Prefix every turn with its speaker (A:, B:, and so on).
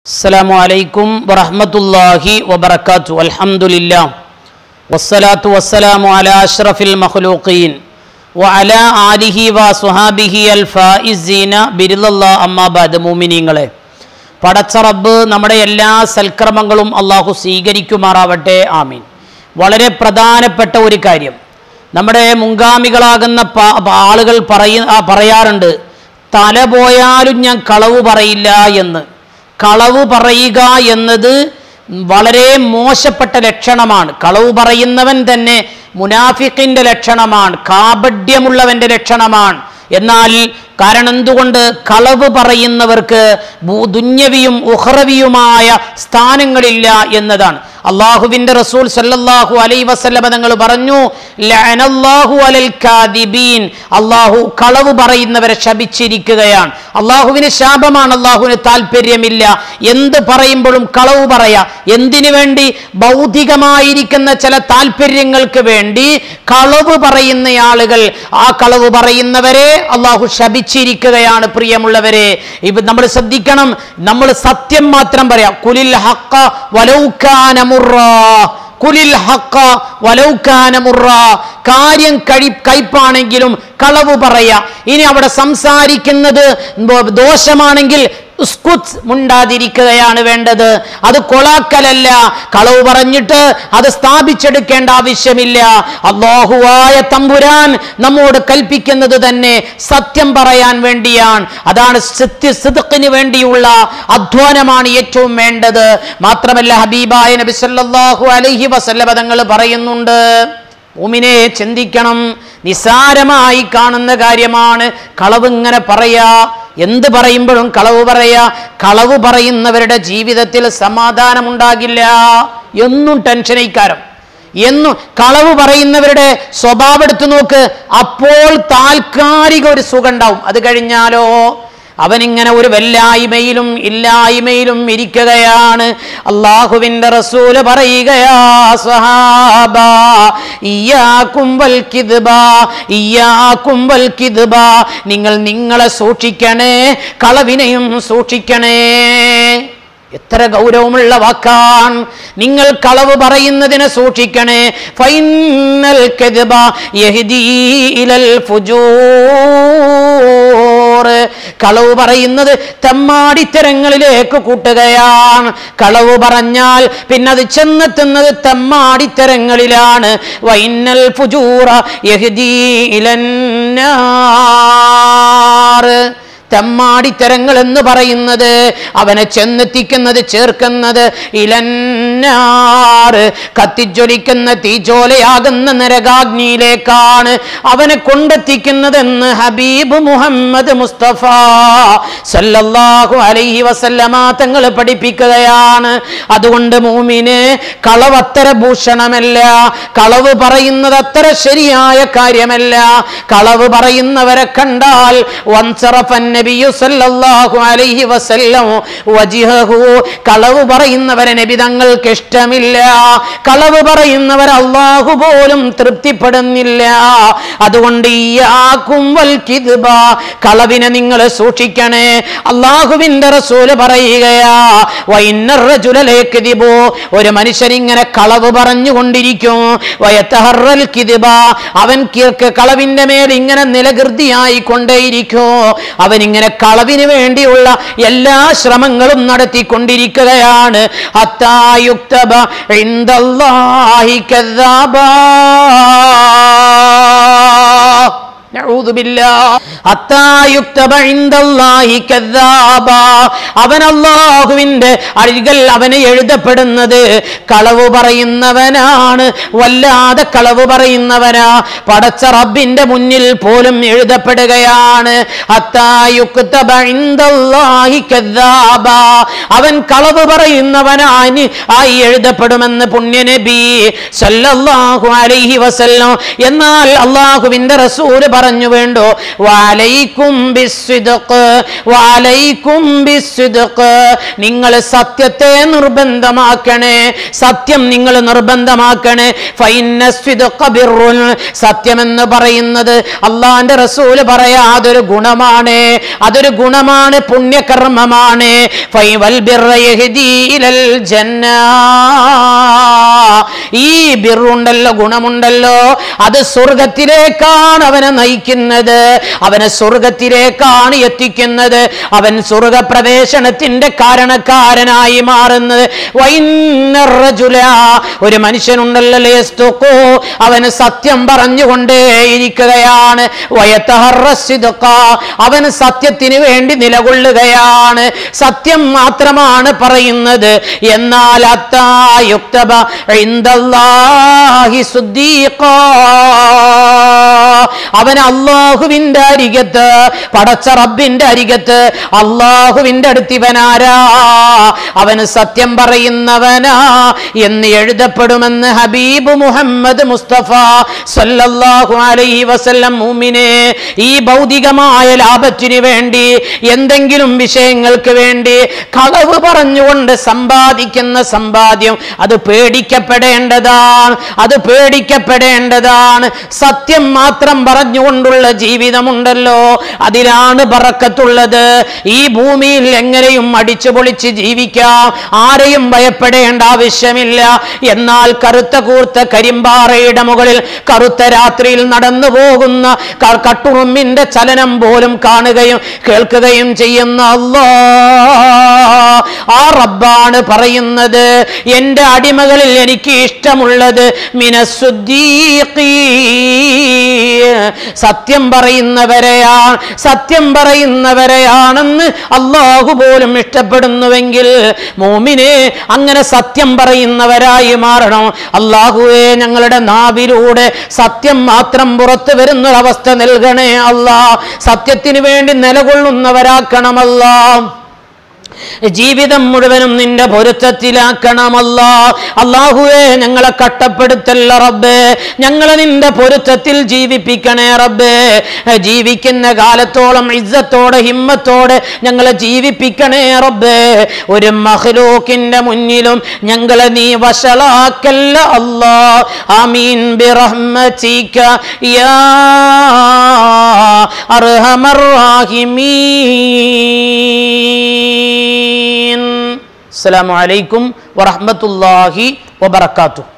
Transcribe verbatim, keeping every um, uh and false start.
A: അസ്സലാമു അലൈക്കും വറഹ്മത്തുള്ളാഹി വബറകാതുഹു. അൽഹംദുലില്ലാഹ് വസ്സലാത്തു വസ്സലാമു അലാ അഷ്റഫിൽ മഖ്ലൂഖീൻ വഅലാ ആലിഹി വസ്വഹാബിഹി അൽ ഫായിസീന ബിരില്ലാഹി അമ്മാ ബഅദ്. മുഅ്മിനീങ്ങളെ, പടച്ച റബ്ബ് നമ്മുടെ എല്ലാ സൽക്കർമ്മങ്ങളും അല്ലാഹു സ്വീകരിക്കുമാറാവട്ടെ. ആമീൻ. വളരെ പ്രധാനപ്പെട്ട ഒരു കാര്യം, നമ്മുടെ മുൻഗാമികളാകുന്ന ആളുകൾ പറയ പറയാറുണ്ട്, തല പോയാലും ഞാൻ കളവ് പറയില്ല എന്ന്. കളവ് പറയുക എന്നത് വളരെ മോശപ്പെട്ട ലക്ഷണമാണ്. കളവ് പറയുന്നവൻ തന്നെ മുനാഫിഖിന്റെ ലക്ഷണമാണ്, കാപഢ്യമുള്ളവന്റെ ലക്ഷണമാണ്. എന്നാൽ കാരണം എന്തുകൊണ്ട്? കളവ് പറയുന്നവർക്ക് ദുന്യവിയും ഉഖ്റവിയുമായ സ്ഥാനങ്ങളില്ല എന്നതാണ്. അള്ളാഹുവിന്റെ റസൂൽ സല്ലല്ലാഹു അലൈഹി വസല്ലം തങ്ങൾ പറഞ്ഞു, ലഅനല്ലാഹു അലൽ കാദിബീൻ, അള്ളാഹു കളവ് പറയുന്നവരെ ശപിച്ചിരിക്കുകയാണ്. അള്ളാഹുവിന് ശാപമാണ്, അള്ളാഹുവിന് താല്പര്യമില്ല. എന്ത് പറയുമ്പോഴും കളവ് പറയാ. എന്തിനു വേണ്ടി? ഭൗതികമായിരിക്കുന്ന ചില താല്പര്യങ്ങൾക്ക് വേണ്ടി കളവ് പറയുന്ന ആളുകൾ, ആ കളവ് പറയുന്നവരെ അള്ളാഹു ശപിച്ചിരിക്കുകയാണ്. പ്രിയമുള്ളവരെ, ഇപ്പൊ നമ്മൾ ശ്രദ്ധിക്കണം. നമ്മൾ സത്യം മാത്രം പറയാം. കുലിൽ ഹഖ വലൗ കാന മുർറാ, കുലിൽ ഹഖ വലൗ കാന മുർറാ. കാര്യം കഴി കയ്പാണെങ്കിലും കളവ് പറയാ. ഇനി അവിടെ സംസാരിക്കുന്നത് ദോഷമാണെങ്കിൽ മുണ്ടാതിരിക്കുകയാണ് വേണ്ടത്. അത് കൊളാക്കലല്ല. കളവ് പറഞ്ഞിട്ട് അത് സ്ഥാപിച്ചെടുക്കേണ്ട ആവശ്യമില്ല. അല്ലാഹുവായ തമ്പുരാൻ നമ്മോട് കൽപ്പിക്കുന്നത് തന്നെ സത്യം പറയാൻ വേണ്ടിയാണ്. അതാണ് സത്യസിദ്ഖിന് വേണ്ടിയുള്ള അധ്വാനമാണ് ഏറ്റവും വേണ്ടത്. മാത്രമല്ല, ഹബീബായ നബി സല്ലല്ലാഹു അലൈഹി വസല്ലം തങ്ങൾ പറയുന്നുണ്ട്, മുഅ്മിനെ ചിന്തിക്കണം, നിസാരമായി കാണുന്ന കാര്യമാണ് കളവ് ഇങ്ങനെ പറയാ. എന്ത് പറയുമ്പോഴും കളവ് പറയാ. കളവ് പറയുന്നവരുടെ ജീവിതത്തിൽ സമാധാനമുണ്ടാകില്ല. എന്നും ടെൻഷനൈക്കാരം. എന്നും കളവ് പറയുന്നവരുടെ സ്വഭാവം എടുത്തു നോക്ക്. അപ്പോൾ താൽക്കാലിക ഒരു സുഖം ഉണ്ടാവും. അത് കഴിഞ്ഞാലോ അവനിങ്ങനെ ഒരു വല്ലായ്മയിലും ഇല്ലായ്മയിലും ഇരിക്കുകയാണ്. അല്ലാഹുവിന്റെ റസൂല് പറയുകയാ, സ്വഹാബ ഇയ്യാകും വൽ കിദ്ബ, ഇയ്യാകും വൽ കിദ്ബ, നിങ്ങൾ നിങ്ങളെ സൂക്ഷിക്കണേ, കളവിനെയും സൂക്ഷിക്കണേ. എത്ര ഗൗരവമുള്ള വാക്കാണ്. നിങ്ങൾ കളവ് പറയുന്നതിനെ സൂക്ഷിക്കണേ. ഫൈനൽ കദ്ബ യഹ്ദീ ഇലൽ ഫുജൂർ, കളവ് പറയുന്നത് തെമ്മാടിത്തരങ്ങളിലേക്ക് കൂട്ടുകയാണ്. കളവ് പറഞ്ഞാൽ പിന്നെ അത് ചെന്നെത്തുന്നത് തെമ്മാടിത്തരങ്ങളിലാണ്. വൈനൽ ഫുജൂറ യഹ്ദീ ഇലന്നാർ, തെമ്മാടിത്തരങ്ങൾ എന്ന് പറയുന്നത് അവനെ ചെന്നെത്തിക്കുന്നത്, ചേർക്കുന്നത് ഇലന്നാർ, കത്തിജ്വലിക്കുന്ന തീജോലയാകുന്ന നരകാഗ്നിയിലേക്കാണ് അവനെ കൊണ്ടെത്തിക്കുന്നതെന്ന് ഹബീബ് മുഹമ്മദ് മുസ്തഫ സല്ലല്ലാഹു അലൈഹി വസല്ലമ തങ്ങൾ പഠിപ്പിക്കുകയാണ്. അതുകൊണ്ട് മുഅ്മിനെ, കളവ് അത്ര ഭൂഷണമല്ല. കളവ് പറയുന്നത് അത്ര ശരിയായ കാര്യമല്ല. കളവ് പറയുന്നവരെ കണ്ടാൽ വൻസറഫൻ നബിയു സല്ലല്ലാഹു അലൈഹി വസല്ലം വജ്ഹഹു, കളവ് പറയുന്നവരെ നബി തങ്ങൾക്ക് ഇഷ്ടമില്ല. കളവ് പറയുന്നവർ അല്ലാഹു പോലും തൃപ്തിപ്പെടുന്നില്ല. അതുകൊണ്ട് ഇയ്യാകും വൽ കിദ്ബ, കളവിനെ നിങ്ങൾ സൂക്ഷിക്കണേ. അല്ലാഹുവിന്റെ റസൂല് പറയുകയാ, വഇന്നർ റജുല ലയക്ദിബു, ഒരു മനുഷ്യൻ ഇങ്ങനെ കളവ് പറഞ്ഞുകൊണ്ടിരിക്കും. വയതഹറൽ കിദ്ബ, അവൻ കളവിന്റെ മേൽ ഇങ്ങനെ നിലകൃതിയായി കൊണ്ടേയിരിക്കും. അവൻ ഇങ്ങനെ കളവിന് വേണ്ടിയുള്ള എല്ലാ ശ്രമങ്ങളും നടത്തിക്കൊണ്ടിരിക്കുകയാണ്. ഹത്താ യുക്തബ ഇൻദല്ലാഹി കദ്ദാബ, നഊദു ബില്ലാഹ്, ഹത്താ യുക്തബ ഇൻദല്ലാഹി കദ്ദാബ, അവൻ അല്ലാഹുവിന്റെ അരികിൽ അവനെ എഴുതപ്പെടുന്നത് കളവ് പറയുന്നവനാണ്. വല്ലാതെ കളവ് പറയുന്നവനാ. പടച്ച റബ്ബിന്റെ മുന്നിൽ പോലും എഴുതപ്പെടുകയാണ്. ഹത്താ യുക്തബ ഇൻദല്ലാഹി കദ്ദാബ, അവൻ കളവ് പറയുന്നവനായി ആയി എഴുതപ്പെടുമെന്ന് പുണ്യനബി സല്ലല്ലാഹു അലൈഹി വസല്ലം. എന്നാൽ അല്ലാഹുവിന്റെ റസൂൽ പറഞ്ഞു വേണ്ടോ? വഅലൈക്കും ബിസ്സിദ്ഖ് വഅലൈക്കും ബിസ്സിദ്ഖ്, നിങ്ങൾ സത്യത്തെ നിർബന്ധമാക്കണേ, സത്യം നിങ്ങൾ നിർബന്ധമാക്കണേ. ഫഇന്നസ്സിദ്ഖ ബിർറുൻ, സത്യമെന്ന് പറയുന്നത് അള്ളാന്റെ റസൂൽ പറയാ അതൊരു ഗുണമാണ്, അതൊരു ഗുണമാണ്, പുണ്യകർമ്മമാണ്. ഫൈവൽ ബിർറ യഹ്ദീ ഇലൽ ജന്ന, ഈ ബിർറുണ്ടല്ലോ, ഗുണമുണ്ടല്ലോ, അത് സ്വർഗത്തിലേക്കാണ് അവനെ നയിക്കുന്നത്, അവനെ സ്വർഗത്തിലേക്കാണ് എത്തിക്കുന്നത്, അവൻ സ്വർഗപ്രവേശനത്തിന്റെ കാരണക്കാരനായി മാറുന്നത്. വൈന്നർറജുല, ഒരു മനുഷ്യനുണ്ടല്ലോ, യസ്തുഖു, അവന് സത്യം പറഞ്ഞുകൊണ്ടേയിരിക്കുകയാണ്. വയതഹറസ്സിദ്ഖ, അവന് സത്യത്തിന് വേണ്ടി നിലകൊള്ളുകയാണ്, സത്യം മാത്രമാണ് പറയുന്നത്. എന്നാൽ അത്താ യുക്തബ ഇൻദല്ലാഹി സുദ്ദീഖ, അവൻ അല്ലാഹുവിന്റെ അരികത്ത്, പടച്ച റബ്ബിന്റെ അരികത്ത്, അല്ലാഹുവിന്റെ അടുത്ത് ഇവനാരാ? അവന് സത്യം പറയുന്നവനാ എന്ന് എഴുതപ്പെടുമെന്ന് ഹബീബ് മുഹമ്മദ് മുസ്തഫ സല്ലല്ലാഹു അലൈഹി വസല്ലം. മുഅ്മിനേ, ഈ ഭൗതികമായ ലാഭത്തിന് വേണ്ടി, എന്തെങ്കിലും വിഷയങ്ങൾക്ക് വേണ്ടി കളവ് പറഞ്ഞുകൊണ്ട് സമ്പാദിക്കുന്ന സമ്പാദ്യം അത് പേടിക്കപ്പെടേണ്ടതാണ്, അത് പേടിക്കപ്പെടേണ്ടതാണ്. സത്യം മാത്രം പറഞ്ഞുകൊണ്ടുള്ള ജീവിതമുണ്ടല്ലോ, അതിലാണ് ബറക്കത്തുള്ളത്. ഈ ഭൂമിയിൽ എങ്ങനെയും അടിച്ചു പൊളിച്ച് ജീവിക്കാം, ആരെയും ഭയപ്പെടേണ്ട ആവശ്യമില്ല. എന്നാൽ കറുത്ത കൂർത്ത കരിമ്പാറയുടെ മുകളിൽ കറുത്ത രാത്രിയിൽ നടന്നു പോകുന്ന കട്ടുറുമ്പിന്റെ ചലനം പോലും കാണുകയും കേൾക്കുകയും ചെയ്യുന്ന അല്ലാഹ്, ആ റബ്ബാണ് പറയുന്നത്, എന്റെ അടിമകളിൽ എനിക്ക് ഇഷ്ടമുള്ളത് മിനസ്സുദ്ദീഖീൻ, സത്യം പറയുന്നവരെയാണ്, സത്യം പറയുന്നവരെയാണെന്ന് അല്ലാഹു പോലും ഇഷ്ടപ്പെടുന്നുവെങ്കിൽ മോമിനെ അങ്ങനെ സത്യം പറയുന്നവരായി മാറണം. അല്ലാഹുവേ, ഞങ്ങളുടെ നാവിലൂടെ സത്യം മാത്രം പുറത്തു വരുന്നൊരവസ്ഥ നൽകണേ അല്ലാ, സത്യത്തിന് വേണ്ടി നിലകൊള്ളുന്നവരാക്കണമല്ലാ, ജീവിതം മുഴുവനും നിന്റെ പൊരുത്തത്തിലാക്കണമല്ല. അല്ലാഹുവേ, ഞങ്ങളെ കട്ടപ്പെടുത്തല്ല റബ്ബേ, ഞങ്ങളെ നിന്റെ പൊരുത്തത്തിൽ ജീവിപ്പിക്കണേ റബ്ബേ. ജീവിക്കുന്ന കാലത്തോളം ഇസ്സത്തോടെ ഹിമ്മത്തോടെ ഞങ്ങളെ ജീവിപ്പിക്കണേ റബ്ബേ. ഒരു മഖ്ലൂക്കിന്റെ മുന്നിലും ഞങ്ങളെ നീ വശളാക്കല്ല അല്ലാ. ആമീൻ ബിറഹ്മതിക യാ അർഹമർ റഹീമീൻ. അസ്സലാമു അലൈക്കും വറഹ്മത്തുള്ളാഹി വബറകാതുഹു.